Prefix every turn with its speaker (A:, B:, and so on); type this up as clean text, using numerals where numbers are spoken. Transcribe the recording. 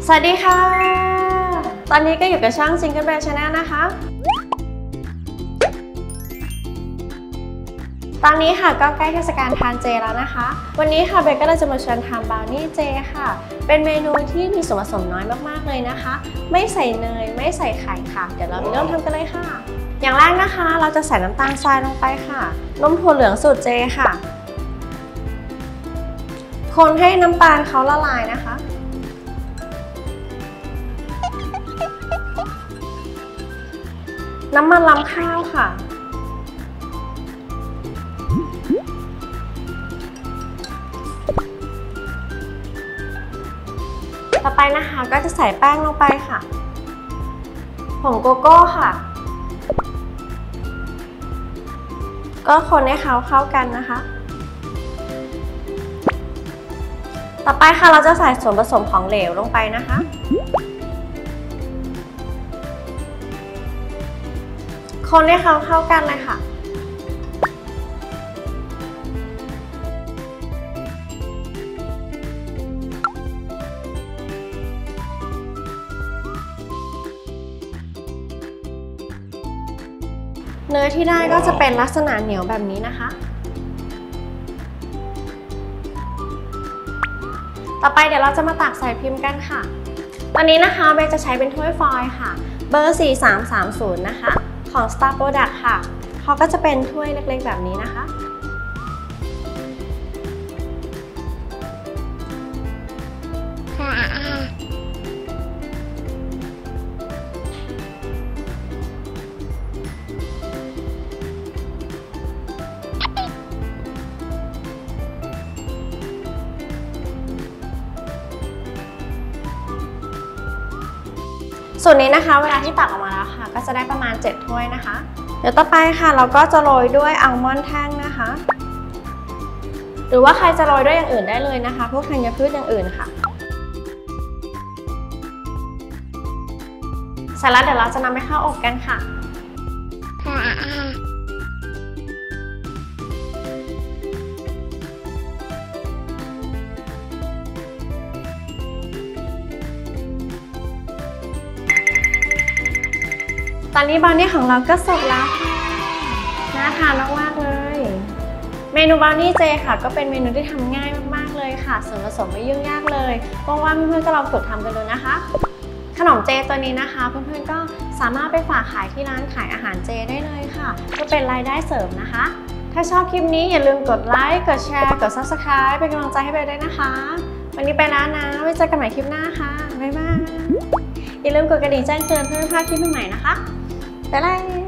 A: สวัสดีค่ะตอนนี้ก็อยู่กับช่อง Jingle Bell Channel นะคะตอนนี้ค่ะก็ใกล้เทศกาลทานเจแล้วนะคะวันนี้ค่ะเบลก็เลยจะมาชวนทำบราวนี่เจค่ะเป็นเมนูที่มีส่วนผสมน้อยมากๆเลยนะคะไม่ใส่เนยไม่ใส่ไข่ค่ะเดี๋ยวเราไปเริ่มทำกันเลยค่ะอย่างแรกนะคะเราจะใส่น้ำตาลทรายลงไปค่ะนมถั่วเหลืองสูตรเจค่ะคนให้น้ำตาลเขาละลายนะคะน้ำมันรำข้าวค่ะต่อไปนะคะก็จะใส่แป้งลงไปค่ะผงโกโก้ค่ะก็คนให้เขาเข้ากันนะคะต่อไปค่ะเราจะใส่ส่วนผสมของเหลวลงไปนะคะคนให้เขาเข้ากันเลยค่ะเนื้อที่ได้ก็จะเป็นลักษณะเหนียวแบบนี้นะคะต่อไปเดี๋ยวเราจะมาตักใส่พิมพ์กันค่ะตอนนี้นะคะเบลจะใช้เป็นถ้วยฟอยล์ค่ะเบอร์4330นะคะของ Star Product ค่ะเขาก็จะเป็นถ้วยเล็กๆแบบนี้นะคะส่วนนี้นะคะเวลาที่ตักออกมาแล้วค่ะก็จะได้ประมาณ7ถ้วยนะคะเดี๋ยวต่อไปค่ะเราก็จะโรยด้วยอัลมอนด์แท่งนะคะหรือว่าใครจะโรยด้วยอย่างอื่นได้เลยนะคะพวกธัญพืชอย่างอื่นค่ะเสร็จแล้วเดี๋ยวเราจะนำไปเข้าอบกันค่ะตอนนี้บราวนี่ของเราก็เสร็จแล้วค่ะน่าทานมากๆเลยเมนูบราวนี่เจค่ะก็เป็นเมนูที่ทำง่ายมากๆเลยค่ะส่วนผสมไม่ยุ่งยากเลยว่างๆเพื่อนๆก็ลองฝึกทำกันดูนะคะขนมเจตัวนี้นะคะเพื่อนๆก็สามารถไปฝากขายที่ร้านขายอาหารเจได้เลยค่ะก็เป็นรายได้เสริมนะคะถ้าชอบคลิปนี้อย่าลืมกดไลค์กดแชร์กด Subscribe เป็นกำลังใจให้เบลด้วยนะคะวันนี้ไปแล้วนะไว้เจอกันใหม่คลิปหน้าค่ะบ๊ายบายอย่าลืมกดกระดิ่งแจ้งเตือนเพื่อไม่พลาดคลิปใหม่ๆนะคะ拜拜。